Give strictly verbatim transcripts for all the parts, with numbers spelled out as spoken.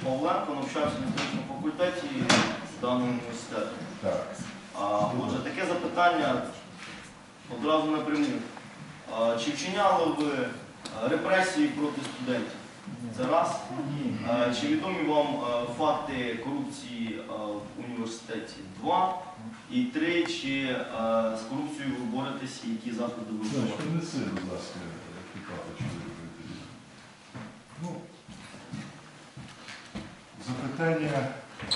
Павленко, навчався на історичному факультеті даного університету. Так. А, Отже, таке запитання одразу напряму. А, Чи вчиняли ви репресії проти студентів? Це раз. А, Чи відомі вам а, факти корупції а, в університеті? Два. І три. Чи а, з корупцією ви боретеся, які заходи ви вживаєте? Не сильно, будь ласка, кипати, Ну, запитання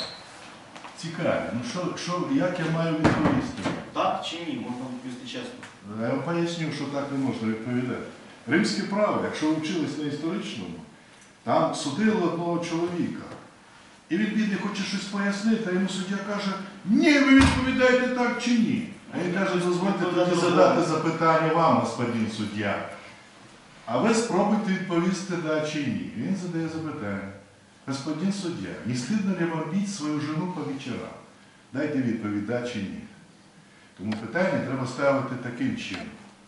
цікаві. Ну, що, що, як я маю відповісти? Так чи ні? Можна відповісти чесно. Я вам поясню, що так не можна відповідати. Римське право, якщо ви вчились на історичному, там судили одного чоловіка. І він, бідний, хоче щось пояснити, а йому суддя каже, ні, ви відповідаєте так чи ні. А він каже, дозвольте тоді задати запитання вам, господин суддя. А ви спробуйте відповісти да чи ні. Він задає запитання. Господин суддя, не слідно ли вам бити свою жену по вечорам? Дайте відповідь, да чи ні. Тому питання треба ставити таким чином.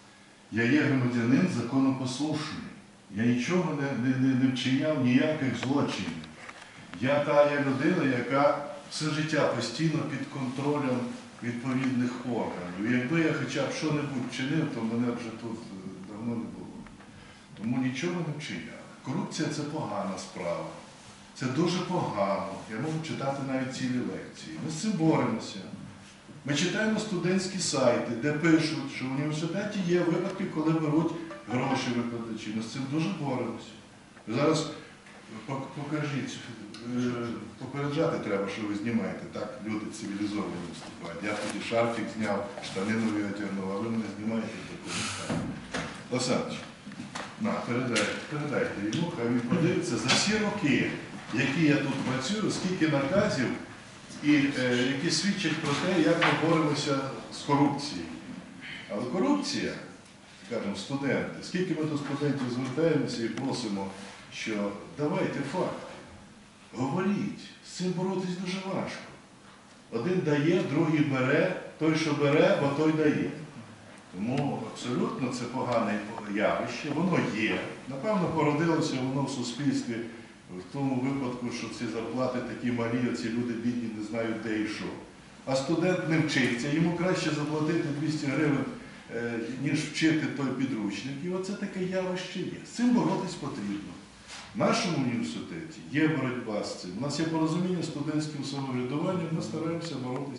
Я є громадянин законопослушний. Я нічого не, не, не, не вчиняв, ніяких злочинів. Я та є людина, яка все життя постійно під контролем відповідних органів. І якби я хоча б що-небудь вчинив, то мене вже тут давно не було. Тому нічого не вчиняв. Корупція – це погана справа. Це дуже погано. Я можу читати навіть цілі лекції. Ми з цим боремося. Ми читаємо студентські сайти, де пишуть, що в університеті є випадки, коли беруть гроші викладачі. Ми з цим дуже боремося. Зараз покажіть, попереджати треба, що ви знімаєте. Так, люди цивілізовані виступають. Я тоді шарфік зняв, штанину витягнув, а ви мене знімаєте в такому стані. Олександрович, на, передайте, передайте йому, хай він подивиться за всі роки, які я тут працюю, скільки наказів, і е, які свідчать про те, як ми боремося з корупцією. Але корупція, скажімо, студенти, скільки ми до студентів звертаємося і просимо, що давайте факти, говоріть, з цим боротись дуже важко. Один дає, другий бере, той, що бере, бо той дає. Тому абсолютно це погане явище, воно є. Напевно, породилося воно в суспільстві в тому випадку, що ці зарплати такі малі, ці люди бідні не знають де і що. А студент не вчиться, йому краще заплатити двісті гривень, ніж вчити той підручник. І оце таке явище є. З цим боротись потрібно. В нашому університеті є боротьба з цим. У нас є порозуміння з студентським самоврядуванням, ми стараємося боротися.